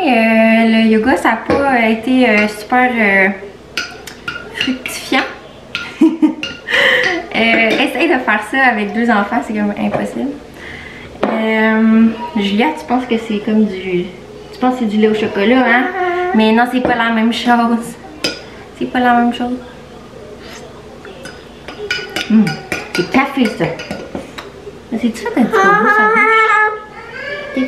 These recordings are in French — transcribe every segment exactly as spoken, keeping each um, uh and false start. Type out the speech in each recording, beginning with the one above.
euh, le yoga, ça n'a pas été euh, super euh, fructifiant. euh, essaye de faire ça avec deux enfants, c'est comme impossible. Euh, Julia, tu penses que c'est comme du... Tu penses que c'est du lait au chocolat, hein? Mais non, c'est pas la même chose. C'est pas la même chose. Mmh, c'est café, ça. C'est-tu fait un petit bobo, ça bouge?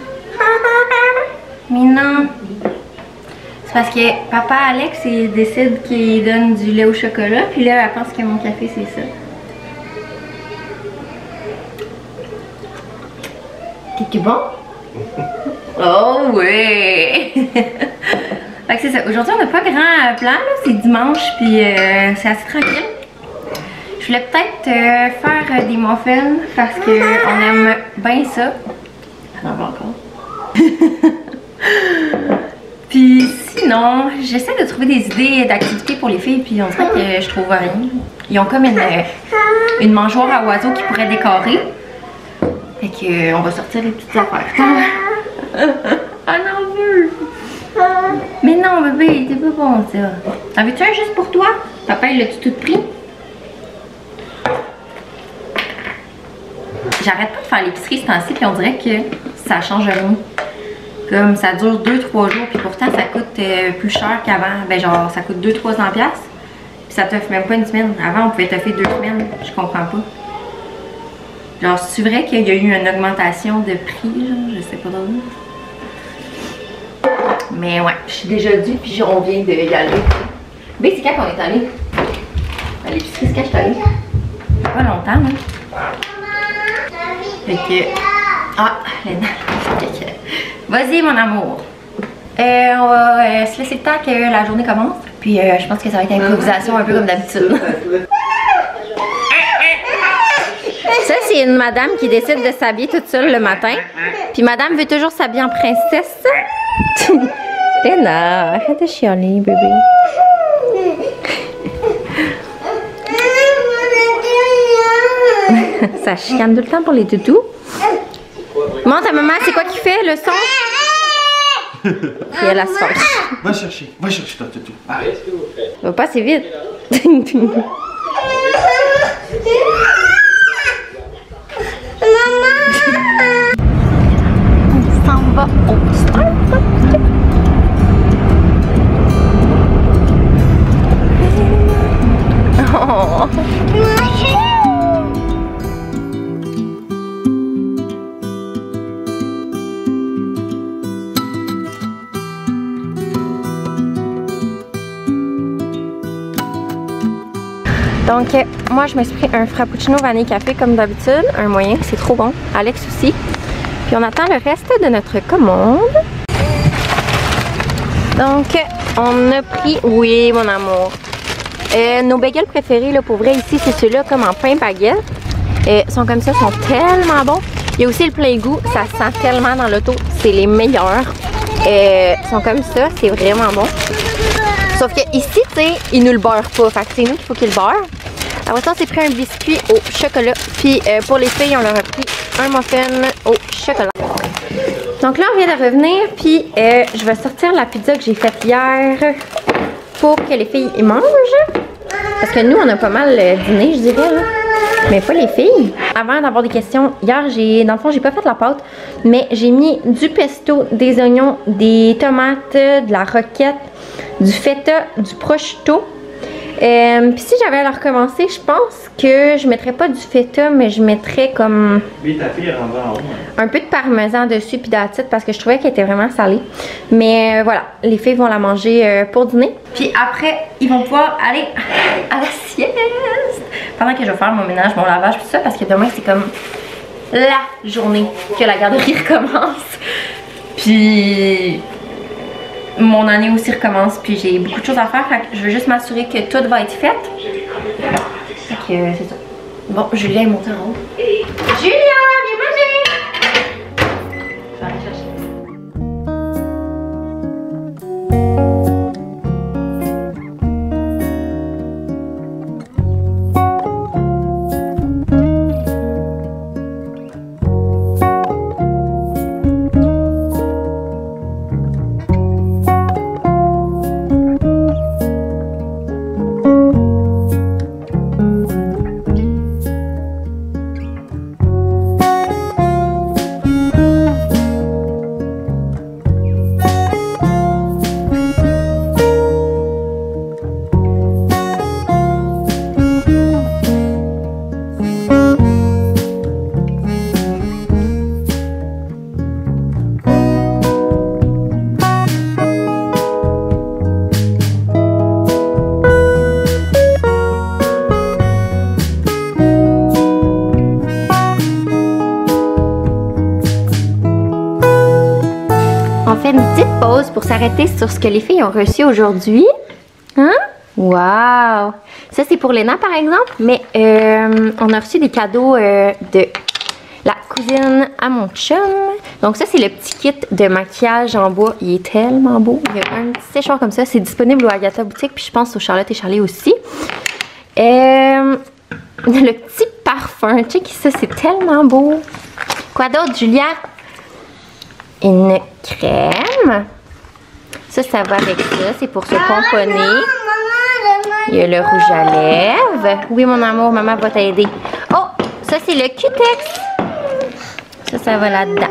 Mais non. C'est parce que papa Alex, il décide qu'il donne du lait au chocolat, puis là, elle pense que mon café, c'est ça. T'es-tu bon? Oh oui! Fait que c'est ça. Aujourd'hui, on n'a pas grand plan, là. C'est dimanche, puis euh, c'est assez tranquille. Je voulais peut-être euh, faire des muffins parce qu'on aime bien ça. On en va encore. Puis sinon, j'essaie de trouver des idées d'activités pour les filles, puis on dirait que je trouve rien. Ils ont comme une, une mangeoire à oiseaux qui pourrait décorer. Fait que on va sortir les petites affaires. On en veut! Mais non, bébé, c'est pas bon ça. En veux-tu un juste pour toi? Papa, il l'a-tu tout pris? J'arrête pas de faire l'épicerie ce temps-ci, puis on dirait que ça change rien. Comme ça dure deux trois jours, puis pourtant ça coûte euh, plus cher qu'avant. Ben genre, ça coûte deux trois cents piastres. Puis ça t'offre même pas une semaine. Avant, on pouvait t'offrir deux semaines. Je comprends pas. Genre, c'est vrai qu'il y a eu une augmentation de prix, genre, je sais pas trop. Mais ouais, je suis déjà due, puis on vient de y aller. Mais c'est quand qu'on est allé? À l'épicerie, c'est quand je suis allée? Pas longtemps, hein? Fait que... Ah, Léna. Vas-y, mon amour. Euh, on va euh, se laisser le temps que la journée commence. Puis euh, je pense que ça va être improvisation un peu comme d'habitude. Ça, c'est une madame qui décide de s'habiller toute seule le matin. Puis madame veut toujours s'habiller en princesse. Léna, arrête de chialer, bébé. Ça chicane tout le temps pour les toutous. Bon, ta maman, c'est quoi qui fait le son? Et elle a se fâche. Va chercher, va chercher ta toutou. Arrête. Va pas assez vite. On s'en va au Starbucks. Oh. Donc, euh, moi, je me suis pris un frappuccino vanille café comme d'habitude, un moyen, c'est trop bon. Alex aussi. Puis on attend le reste de notre commande. Donc, on a pris, oui, mon amour. Euh, nos bagels préférés, là, pour vrai, ici, c'est ceux-là comme en pain baguette. Euh, ils sont comme ça, sont tellement bons. Il y a aussi le plein goût, ça sent tellement dans l'auto, c'est les meilleurs. Euh, ils sont comme ça, c'est vraiment bon. Sauf que ici, tu sais, ils nous le beurrent pas. Fait que c'est nous qu'il faut qu'ils le beurrent. Après ça, on s'est pris un biscuit au chocolat. Puis euh, pour les filles, on leur a pris un muffin au chocolat. Donc là, on vient de revenir. Puis euh, je vais sortir la pizza que j'ai faite hier pour que les filles y mangent. Parce que nous, on a pas mal euh, dîné, je dirais, là. Mais pas les filles. Avant d'avoir des questions, hier, j'ai, dans le fond, j'ai pas fait la pâte. Mais j'ai mis du pesto, des oignons, des tomates, de la roquette, du feta, du prosciutto. Euh, Puis si j'avais à la recommencer, je pense que je mettrais pas du feta, mais je mettrais comme Oui, ta fille est rendue en haut. Hein. Un peu de parmesan dessus puis that's it, parce que je trouvais qu'elle était vraiment salée. Mais euh, voilà, les filles vont la manger euh, pour dîner. Puis après, ils vont pouvoir aller à la sieste pendant que je vais faire mon ménage, mon lavage, tout ça, parce que demain c'est comme la journée que la garderie recommence. Puis mon année aussi recommence, puis j'ai beaucoup de choses à faire, fait que je veux juste m'assurer que tout va être fait. Fait que euh, c'est ça. Bon, Julia est montée en haut. Julia, viens manger! Je vais aller chercher. pour s'arrêter sur ce que les filles ont reçu aujourd'hui. Hein? Wow! Ça, c'est pour Léna, par exemple. Mais euh, on a reçu des cadeaux euh, de la cousine à mon chum. Donc ça, c'est le petit kit de maquillage en bois. Il est tellement beau. Il y a un petit séchoir comme ça. C'est disponible au Agatha Boutique. Puis je pense au Charlotte et Charlie aussi. Euh, le petit parfum. Check ça, c'est tellement beau. Quoi d'autre, Julia? Une crème. Ça, ça va avec ça. C'est pour se pomponner. Il y a le rouge à lèvres. Oui, mon amour, maman va t'aider. Oh, ça, c'est le Q-Tex. Ça, ça va là-dedans.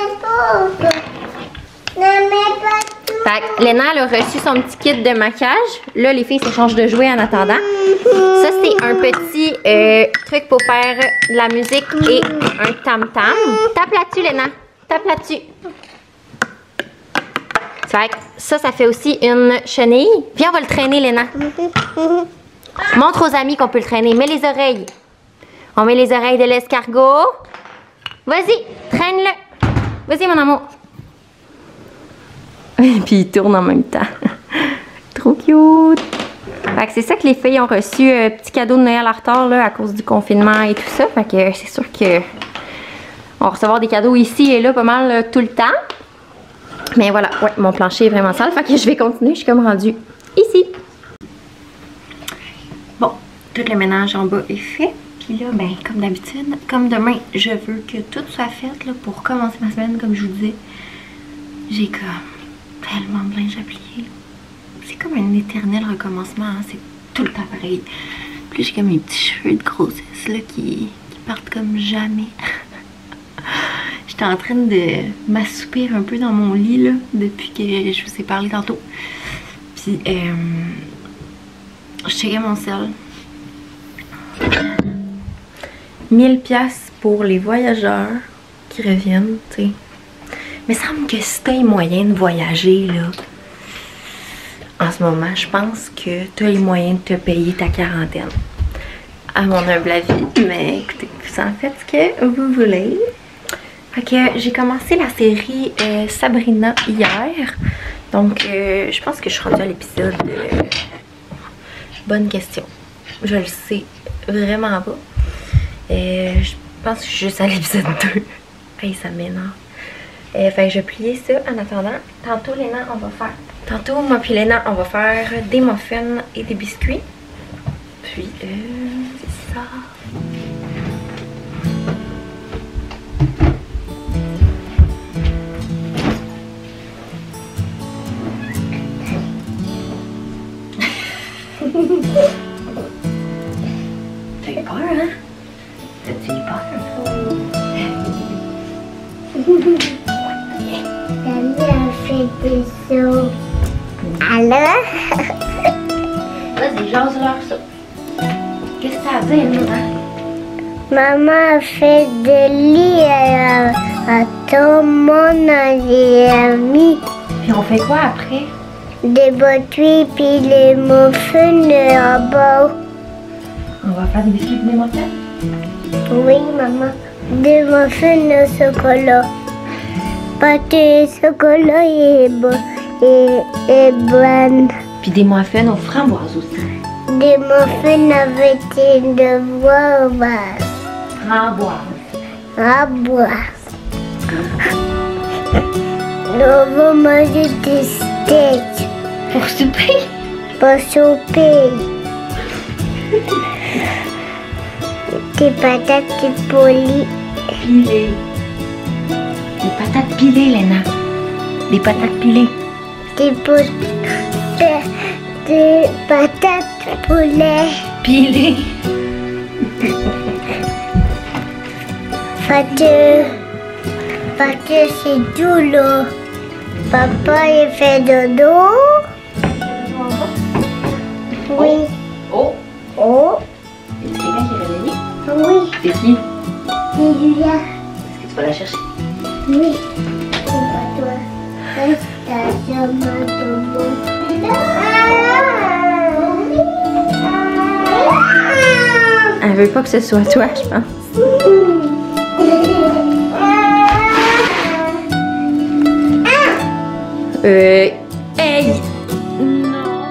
Fait que Léna, elle a reçu son petit kit de maquillage. Là, les filles s'échangent de jouets en attendant. Ça, c'est un petit euh, truc pour faire de la musique et un tam-tam. Tape là-dessus, Léna. Tape là-dessus. Fait que ça, ça fait aussi une chenille. Viens, on va le traîner, Léna. Montre aux amis qu'on peut le traîner. Mets les oreilles. On met les oreilles de l'escargot. Vas-y, traîne-le. Vas-y, mon amour. Et puis, il tourne en même temps. Trop cute. Fait que c'est ça que les filles ont reçu. Euh, petit cadeau de Noël en retard, là, à cause du confinement et tout ça. Fait que c'est sûr que on va recevoir des cadeaux ici et là pas mal euh, tout le temps. Mais voilà, ouais, mon plancher est vraiment sale. Fait que je vais continuer. Je suis comme rendue ici. Bon, tout le ménage en bas est fait. Puis là, ben, comme d'habitude, comme demain, je veux que tout soit fait là, pour commencer ma semaine, comme je vous disais. J'ai comme tellement de linge à plier. C'est comme un éternel recommencement, hein? C'est tout le temps pareil. Puis j'ai comme mes petits cheveux de grossesse là, qui, qui partent comme jamais. J'étais en train de m'assoupir un peu dans mon lit là, depuis que je vous ai parlé tantôt. Puis, euh, je checkais mon sel. mille piastres pour les voyageurs qui reviennent, tu sais. Mais il semble que si t'as les moyens de voyager, là, en ce moment, je pense que t'as les moyens de te payer ta quarantaine. À mon humble avis, mais écoutez, vous en faites ce que vous voulez. Fait que j'ai commencé la série euh, Sabrina hier. Donc, euh, je pense que je suis rendue à l'épisode euh, bonne question. Je le sais vraiment pas. Euh, je pense que je suis juste à l'épisode deux. Hey, ça m'énerve. Euh, fait que je vais plier ça en attendant. Tantôt, Léna, on va faire... Tantôt, moi puis Léna, on va faire des muffins et des biscuits. Puis, euh, c'est ça. T'as eu peur, hein? T'as-tu eu peur? Maman a fait des sauts. Alors? Vas-y, jase-leur ça. Qu'est-ce que t'as à dire, maman? Maman a fait des lits à, à tout le monde, à des amis. Puis on fait quoi après? Des biscuits puis les muffins en bas. On va faire des biscuits et des muffins? Oui, maman. Des muffins au chocolat. Pâté chocolat est bon. Et, et bonne. Puis des muffins aux framboises aussi. Des muffins avec des framboises. Framboises. Framboises. On va manger des steaks. Pour souper? Pour souper. Des patates polies. Pilées. Des patates pilées, Léna. Des patates pilées. Des, pot... des, des patates poulet. Pilées. Fatih, Fatih, c'est doux là. Papa, il fait dodo. Oui. Oh. Oh. Il y a quelqu'un qui est réveillé? Oui. C'est qui? C'est Julia. Est-ce que tu vas la chercher? Oui. C'est pas toi. C'est ta maman, Elle veut pas que ce soit toi, je pense. Euh. Hey! Non!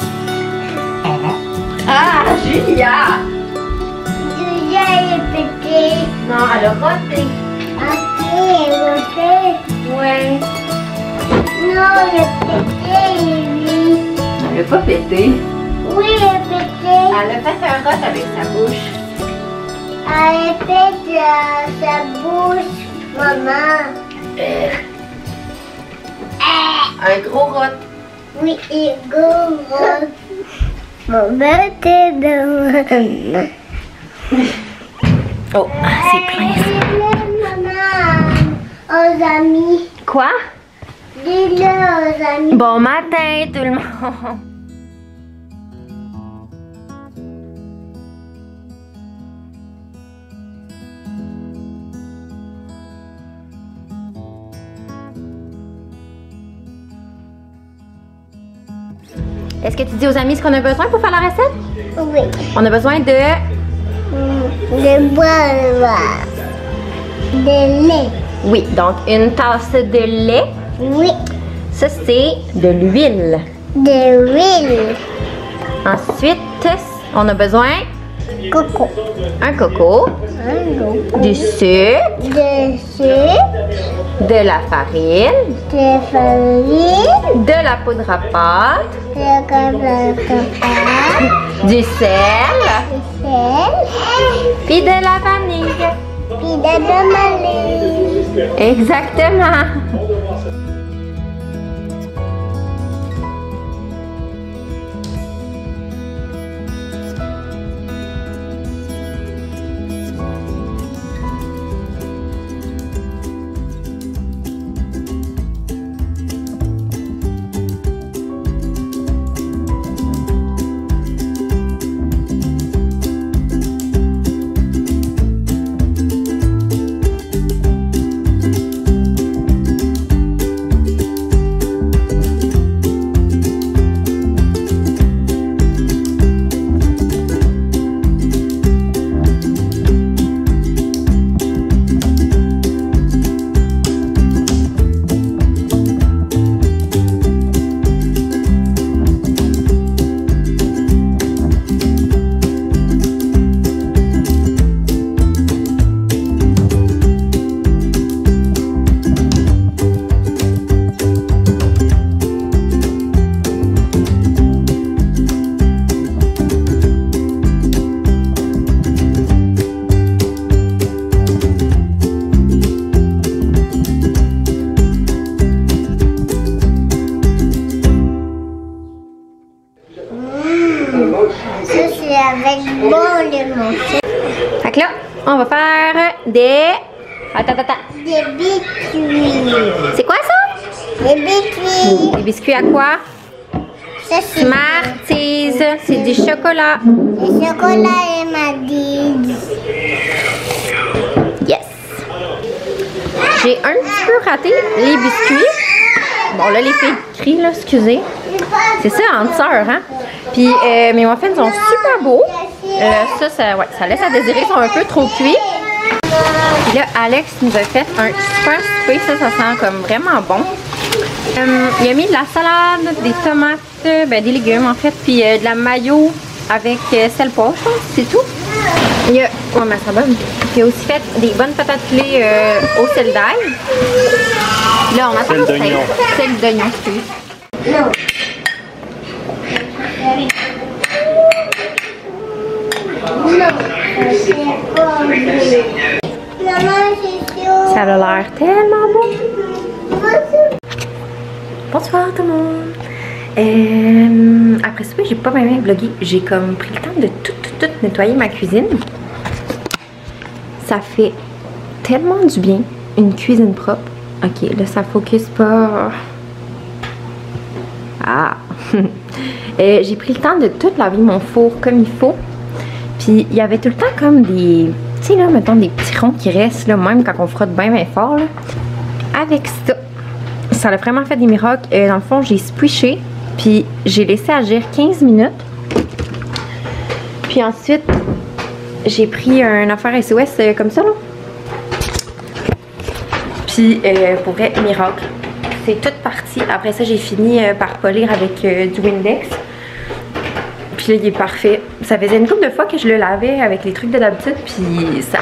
Ah, Julia! Julia est petite. Non, elle a roté. Ok, elle est petite. Ouais. Non, elle est petite, lui. Elle a pas pété. Oui, elle est petite. Elle a fait un rot avec sa bouche. Elle a fait euh, sa bouche, maman. Euh. Un gros rot. Oui, il est gros. Maman, t'es de Oh, c'est plein ça. Maman, aux amis. Quoi? Dis-le aux amis. Bon matin tout le monde. Est-ce que tu dis aux amis ce qu'on a besoin pour faire la recette? Oui. On a besoin de... De boire. De lait. Oui, donc une tasse de lait. Oui. Ça, c'est de l'huile. De l'huile. Ensuite, on a besoin Coco. un coco, Un coco. du sucre, De sucre. de la farine, De farine. de la poudre à pâte, De coco. du sel, De sel. puis de la vanille. Puis de la vanille. Exactement. Ça, c'est avec bon limon. Fait que là, on va faire des... Attends, attends, attends. Des biscuits. C'est quoi ça? Des biscuits. Des biscuits à quoi? Ça, c'est Smarties. C'est du chocolat. le chocolat et Madeleine. Yes. J'ai un petit peu raté les biscuits. Bon, là, les filles crient, là, excusez. C'est ça, entre sœurs, hein? Puis, euh, mes muffins sont super beaux. Euh, ça, ça, ouais, ça laisse à désirer, ils sont un peu trop cuits. Puis là, Alex nous a fait un super souper. Ça, ça sent comme vraiment bon. Euh, il a mis de la salade, des tomates, ben, des légumes, en fait, puis euh, de la mayo avec euh, sel poivre, je pense, c'est tout. Il a, ouais, mais ça donne. Il a aussi fait des bonnes patates pilées euh, au sel d'ail. Là, on attend le steak. Sel d'oignon, excuse. Non. Ça a l'air tellement bon. Bonsoir tout le monde. Euh, après ça, j'ai pas même vlogué. J'ai comme pris le temps de tout, tout, tout nettoyer ma cuisine. Ça fait tellement du bien, une cuisine propre. Ok, là ça focus pas. Ah. euh, j'ai pris le temps de tout laver mon four comme il faut. Puis il y avait tout le temps comme des, tu sais là, mettons des petits ronds qui restent là, même quand on frotte bien bien fort là. Avec ça, ça a vraiment fait des miracles. Euh, dans le fond, j'ai squishé, puis j'ai laissé agir quinze minutes. Puis ensuite, j'ai pris un affaire S O S euh, comme ça là. Puis euh, pour vrai, miracle. c'est toute partie. Après ça, j'ai fini euh, par polir avec euh, du Windex. Puis là, il est parfait. Ça faisait une couple de fois que je le lavais avec les trucs de d'habitude, puis ça...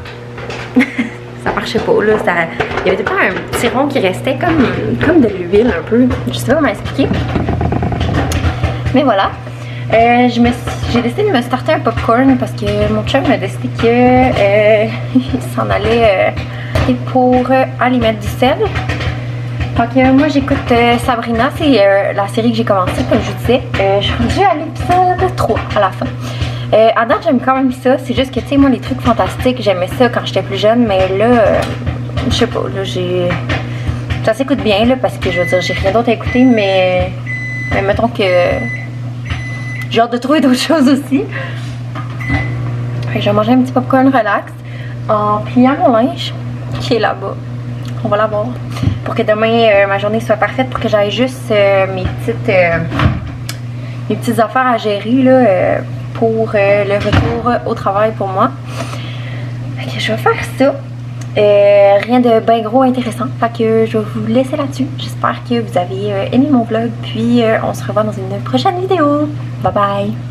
ça marchait pas, là. Ça... Il y avait tout le temps un petit rond qui restait comme, comme de l'huile un peu. Je sais pas comment expliquer. Mais voilà. Euh, je me j'ai décidé de me starter un popcorn parce que mon chum m'a décidé que euh, il s'en allait euh, pour euh, aller mettre du sel. Donc euh, moi j'écoute euh, Sabrina, c'est euh, la série que j'ai commencé comme je vous disais. Euh, je suis rendue à l'épisode trois à la fin. Euh, à date j'aime quand même ça, c'est juste que tu sais moi les trucs fantastiques j'aimais ça quand j'étais plus jeune, mais là euh, je sais pas, là j'ai... Ça s'écoute bien là parce que je veux dire j'ai rien d'autre à écouter, mais, mais mettons que j'ai hâte de trouver d'autres choses aussi. Fait que je vais manger un petit popcorn relax en pliant mon linge qui est là-bas. On va l'avoir pour que demain euh, ma journée soit parfaite, pour que j'aille juste euh, mes petites euh, mes petites affaires à gérer là, euh, pour euh, le retour au travail pour moi. Fait que je vais faire ça. Euh, rien de bien gros intéressant. Fait que je vais vous laisser là-dessus. J'espère que vous avez euh, aimé mon vlog. Puis euh, on se revoit dans une prochaine vidéo. Bye bye!